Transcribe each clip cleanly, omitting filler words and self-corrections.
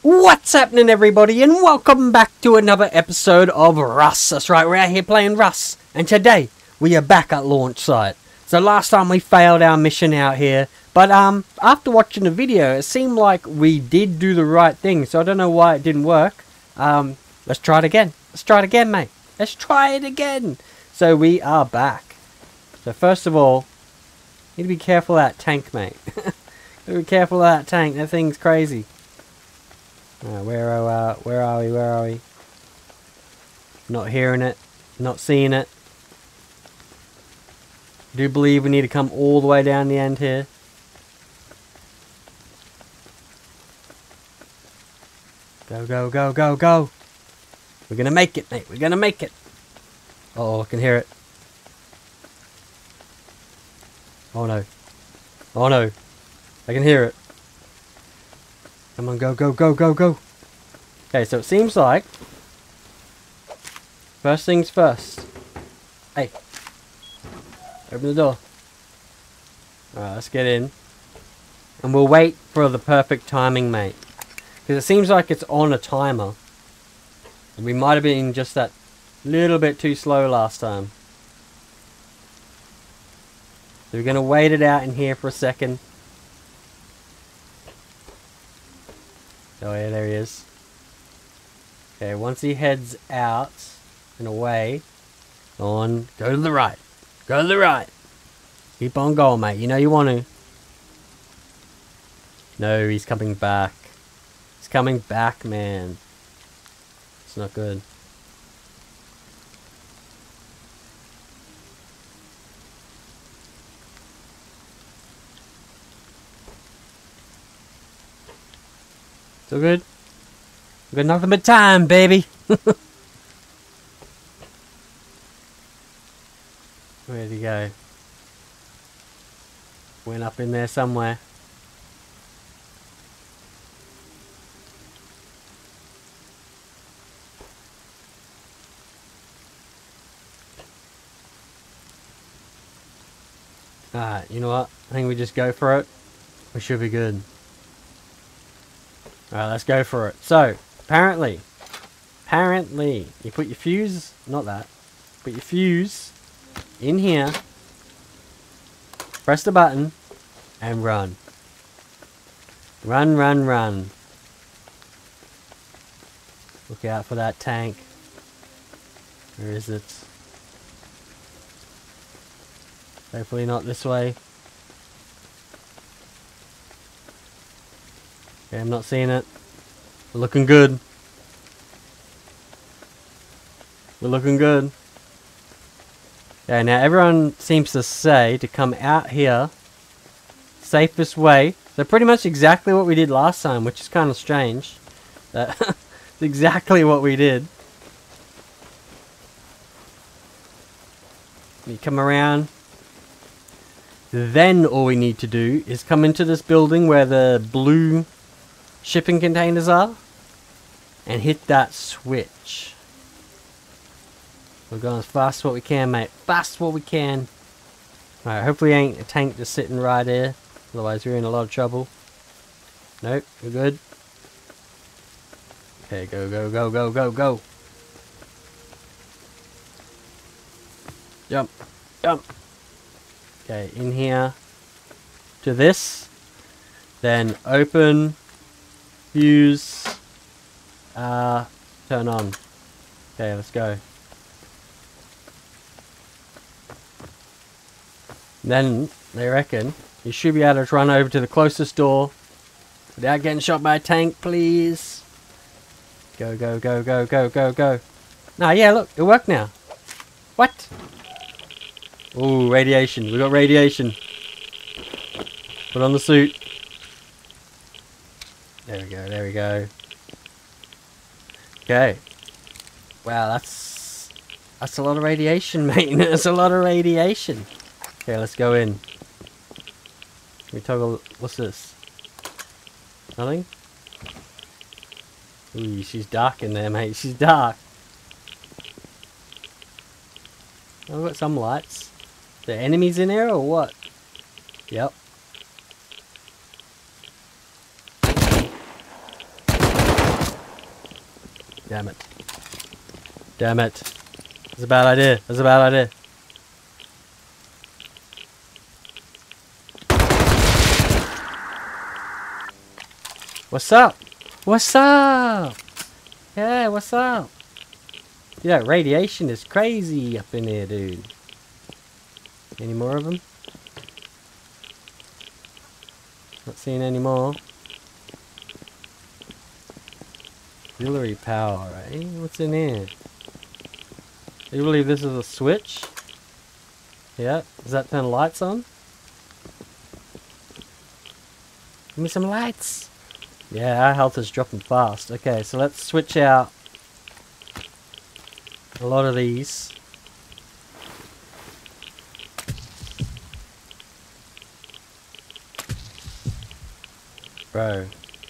What's happening, everybody, and welcome back to another episode of Rust. That's right, we're out here playing Rust, and today we are back at launch site. So last time we failed our mission out here, but after watching the video, it seemed like we did do the right thing, so I don't know why it didn't work. Let's try it again. Let's try it again, mate. Let's try it again. So we are back. So first of all, you need to be careful of that tank, mate. Be careful of that tank. That thing's crazy. Where are we? Not hearing it. Not seeing it. I do believe we need to come all the way down the end here. Go, go, go, go. We're gonna make it, mate. We're gonna make it. Uh oh, I can hear it. Oh no. Oh no. I can hear it. Come on, go, go, go, go, go. Okay, so it seems like first things first. Hey. Open the door. Alright, let's get in. And we'll wait for the perfect timing, mate. Because it seems like it's on a timer. And we might have been just that little bit too slow last time. So we're going to wait it out in here for a second. Oh yeah, there he is. Okay, once he heads out and away, go to the right. Go to the right. Keep on going, mate. You know you want to. No, he's coming back. He's coming back, man. It's not good. Still good? We've got nothing but time, baby. Where'd he go? Went up in there somewhere. Alright, you know what? I think we just go for it. We should be good. Alright, let's go for it. So, apparently, you put your fuse, not that, put your fuse in here, press the button, and run. Run, run, run. Look out for that tank. Where is it? Hopefully not this way. Okay, I'm not seeing it. We're looking good. We're looking good. Okay, now everyone seems to say to come out here. Safest way. So pretty much exactly what we did last time, which is kind of strange. That's exactly what we did. You come around. Then all we need to do is come into this building where the blue shipping containers are and hit that switch. We're going as fast as what we can, mate. Fast as what we can. Alright, hopefully ain't a tank just sitting right there. Otherwise we're in a lot of trouble. Nope, we're good. Okay, go, go, go, go, go, go. Jump, jump. Okay, in here to this. Then open, fuse, turn on. Okay, let's go. Then, they reckon, you should be able to run over to the closest door without getting shot by a tank, please. Go, go, go, go, go, go, go. Nah, yeah, look, it worked now. What? Ooh, radiation. We got radiation. Put on the suit. There we go, there we go. Okay. Wow, that's a lot of radiation, mate. That's a lot of radiation. Okay, let's go in. Can we toggle... What's this? Nothing? Ooh, she's dark in there, mate. She's dark. I've got some lights. Are there enemies in there or what? Yep. Damn it. Damn it. That's a bad idea. That's a bad idea. What's up? What's up? Yeah, what's up? Dude, that radiation is crazy up in here, dude. Any more of them? Not seeing any more. Auxiliary power, eh? What's in here? Do you believe this is a switch? Yeah. Does that turn lights on? Give me some lights. Yeah, our health is dropping fast. Okay, so let's switch out a lot of these. Bro.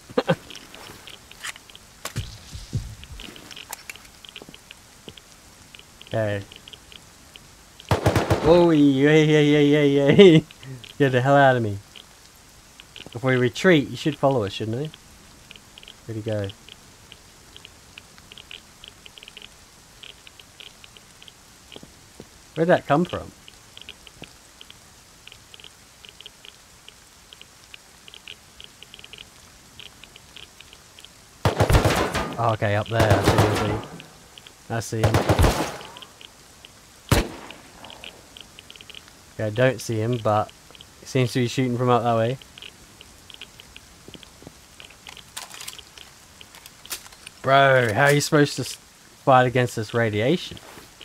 Okay. Oh, yeah. Get the hell out of me. If we retreat, you should follow us, shouldn't he? Where'd he go? Where'd that come from? Oh, okay, up there. I see him. Okay, I don't see him, but he seems to be shooting from up that way. Bro, how are you supposed to fight against this radiation?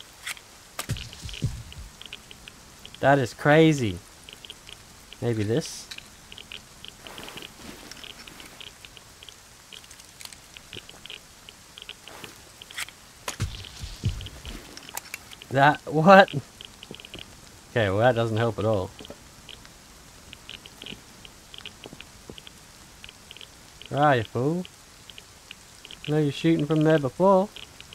That is crazy. Maybe this? That, what? Okay, well that doesn't help at all. Where are you, fool? I know you're shooting from there before.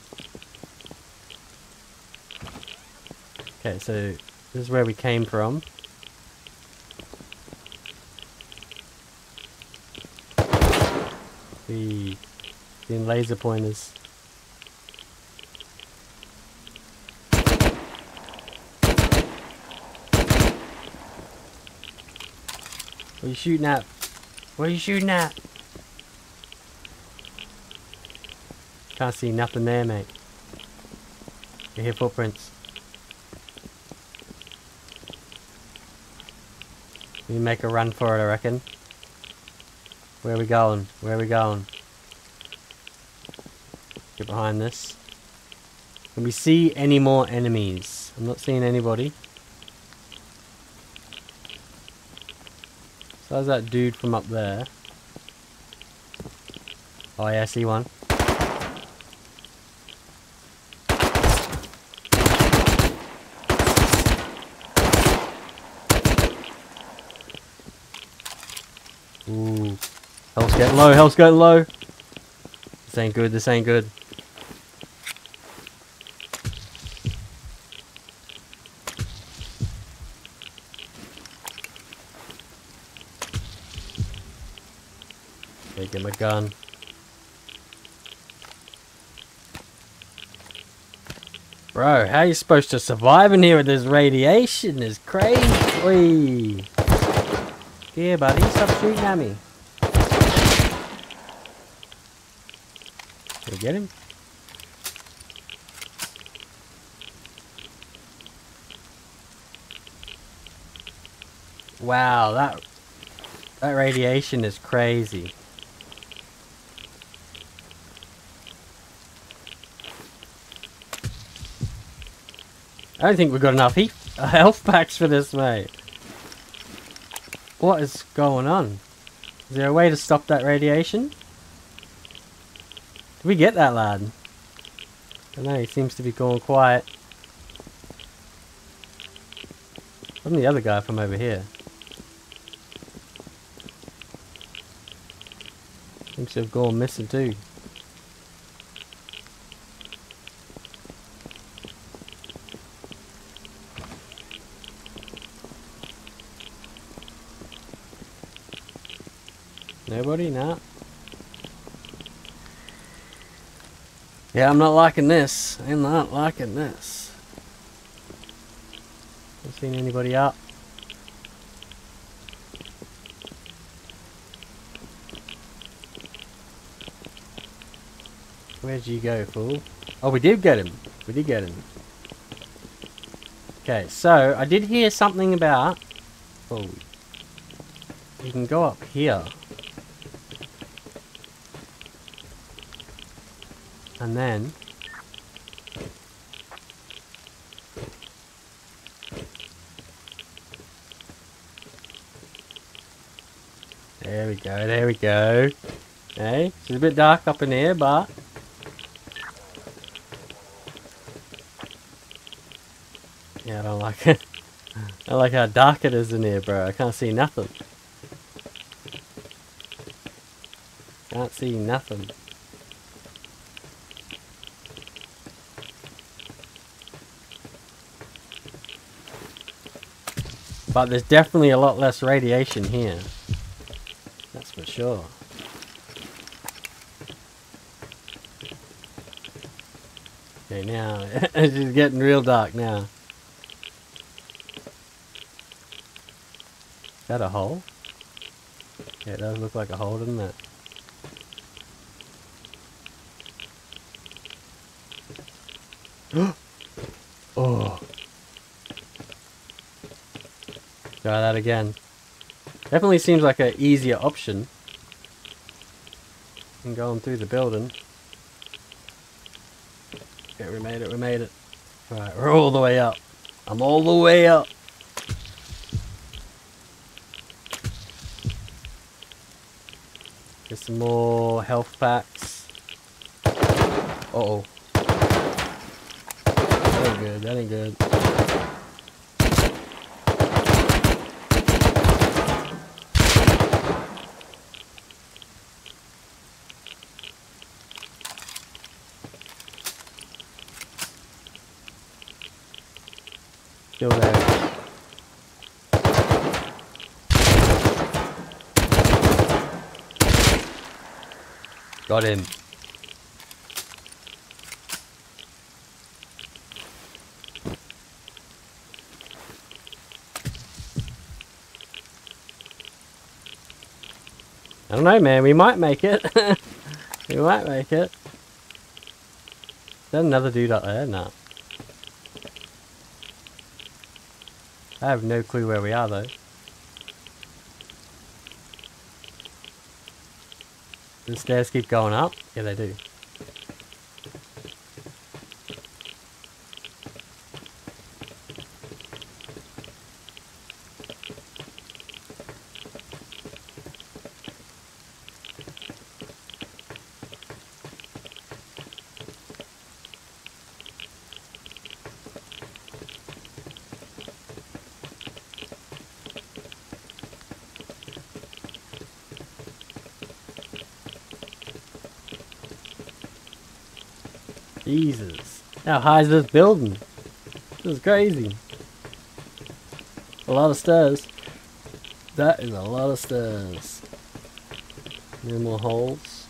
Okay, so this is where we came from. The laser pointers. What are you shooting at? What are you shooting at? Can't see nothing there, mate. I hear footprints. We make a run for it, I reckon. Where are we going? Where are we going? Get behind this. Can we see any more enemies? I'm not seeing anybody. So there's that dude from up there. Oh yeah, I see one. Ooh. Health's getting low, health's getting low. This ain't good, this ain't good. Okay, get my gun. Bro, how are you supposed to survive in here with this radiation? It's crazy. Here, buddy, stop shooting at me. Did we get him? Wow, that radiation is crazy. I don't think we've got enough health packs for this, mate. What is going on? Is there a way to stop that radiation? Did we get that lad? I don't know, he seems to be going quiet. I'm the other guy from over here. Seems to have gone missing too. Nobody? Nah. Yeah, I'm not liking this. I'm not liking this. Haven't seen anybody up. Where'd you go, fool? Oh, we did get him. We did get him. Okay, so I did hear something about... Oh, you can go up here. And then... There we go, there we go. Hey, it's a bit dark up in here, but... Yeah, I don't like it. I like how dark it is in here, bro. I can't see nothing. Can't see nothing. But there's definitely a lot less radiation here. That's for sure. Okay, now it's just getting real dark now. Is that a hole? Yeah, it does look like a hole, doesn't it? Oh. Try that again. Definitely seems like an easier option than going through the building. Okay, we made it, we made it. Alright, we're all the way up. I'm all the way up. Get some more health packs. Uh-oh. That ain't good, that ain't good. Still there. Got him. I don't know, man. We might make it. We might make it. Is there another dude up there? No. I have no clue where we are, though. Do the stairs keep going up? Yeah, they do. Jesus. How high is this building? This is crazy. A lot of stairs. That is a lot of stairs. No more holes.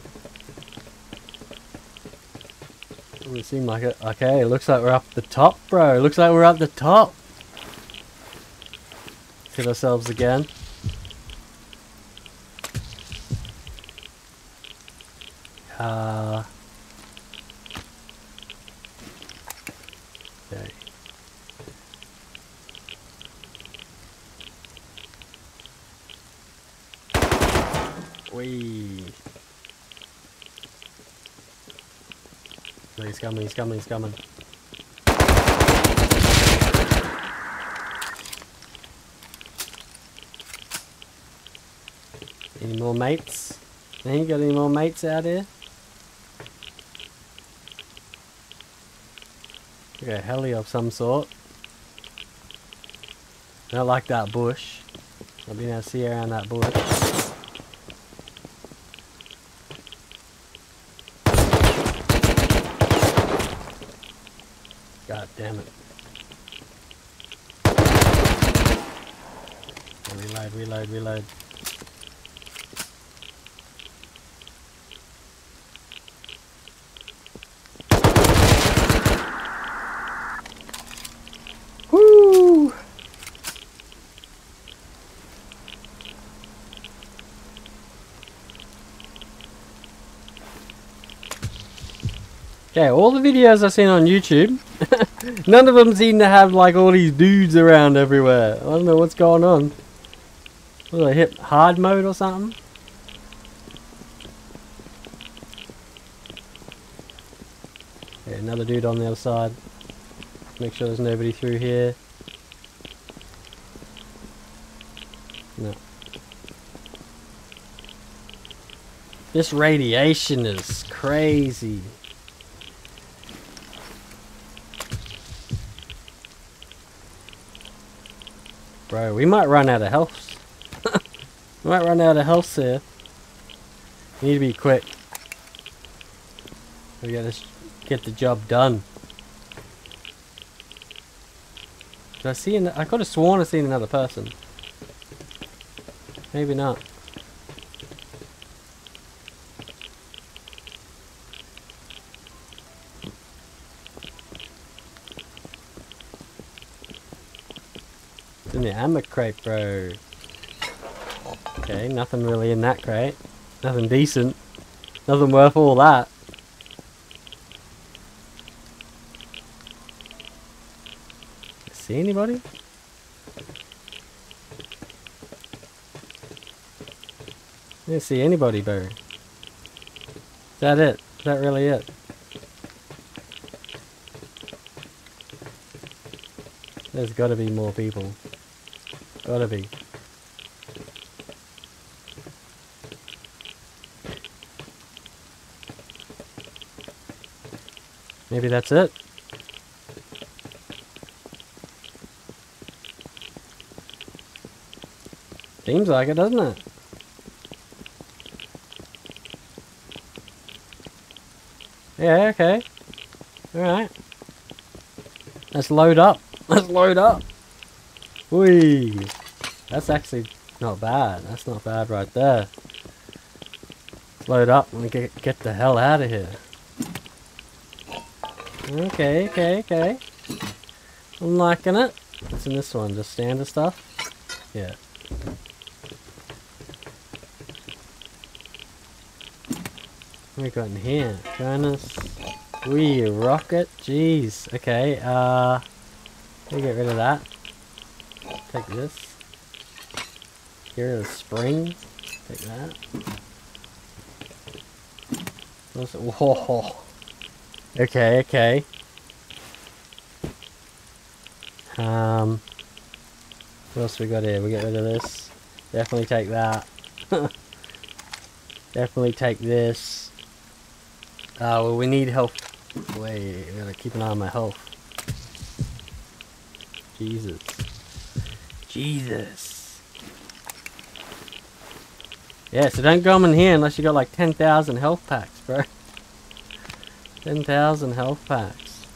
Doesn't seem like it. Okay, it looks like we're up the top, bro. It looks like we're up the top. Hit ourselves again. Okay. Wee. He's coming, he's coming, he's coming. Any more mates? Ain't got any more mates out here? Okay, heli of some sort. I don't like that bush. I've been able to see around that bush. God damn it. Reload, reload, reload. Okay, all the videos I've seen on YouTube, none of them seem to have like all these dudes around everywhere. I don't know what's going on. What, do I hit hard mode or something? Okay, another dude on the other side. Make sure there's nobody through here. No. This radiation is crazy. Bro, we might run out of health. We might run out of health here. We need to be quick. We gotta get the job done. Did I see I could have sworn I seen another person. Maybe not. It's in the ammo crate, bro. Okay, nothing really in that crate. Nothing decent. Nothing worth all that. See anybody? I didn't see anybody, bro. Is that it? Is that really it? There's gotta be more people. Gotta be. Maybe that's it. Seems like it, doesn't it? Yeah, okay. Alright. Let's load up. Let's load up. Whee! That's actually not bad. That's not bad right there. Let's load up and get the hell out of here. Okay, okay, okay. I'm liking it. What's in this one? Just standard stuff? Yeah. What we got in here? Furnace. Wee, rocket. Jeez. Okay, let me get rid of that. Take this. Get rid of the spring. Take that. What's it? Whoa. Okay, okay. What else we got here? We get rid of this. Definitely take that. Definitely take this. Well, we need health. Wait, I gotta keep an eye on my health. Jesus. Jesus. Yeah, so don't go in here unless you got like 10,000 health packs, bro. 10,000 health packs.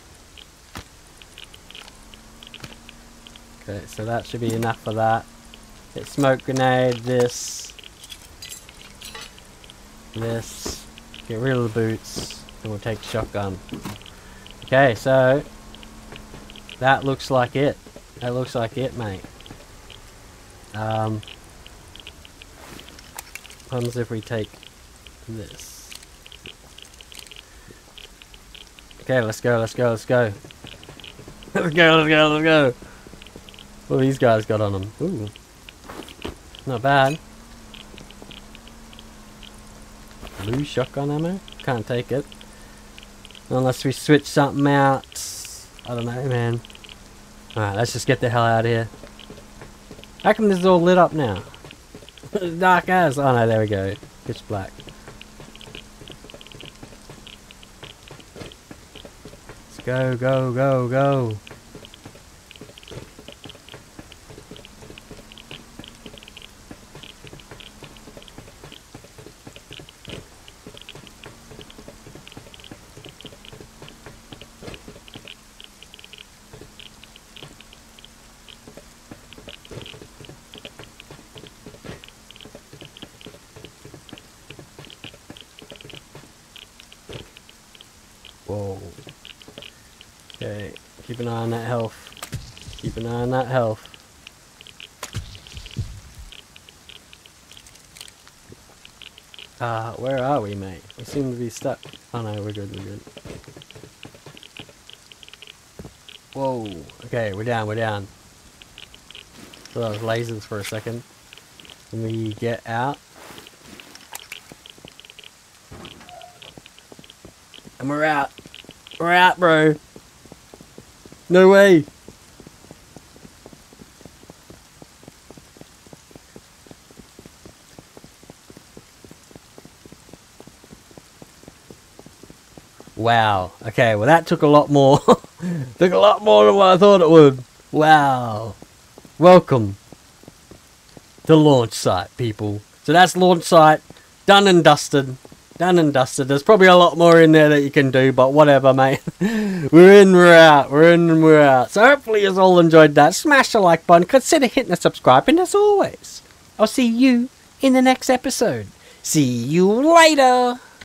Okay, so that should be enough for that. Get smoke grenade, this. This. Get rid of the boots. And we'll take shotgun. Okay, so that looks like it. That looks like it, mate. What happens if we take this? Okay, let's go, let's go, let's go. Let's go, let's go, let's go. What have these guys got on them? Ooh. Not bad. Blue shotgun ammo? Can't take it. Unless we switch something out. I don't know, man. Alright, let's just get the hell out of here. How come this is all lit up now? Dark as. Oh no, there we go. Pitch black. Let's go, go, go, go. Whoa. Okay, keep an eye on that health. Keep an eye on that health. Where are we, mate? We seem to be stuck. Oh no, we're good, we're good. Whoa. Okay, we're down, we're down. So those lasers for a second. Can we get out? And we're out. We're out, bro. No way. Wow. Okay, well that took a lot more. Took a lot more than what I thought it would. Wow. Welcome to launch site, people. So that's launch site. Done and dusted. Done and dusted. There's probably a lot more in there that you can do, but whatever, mate. We're in, we're out. We're in and we're out. So hopefully you all enjoyed that. Smash the like button. Consider hitting the subscribe. And as always, I'll see you in the next episode. See you later.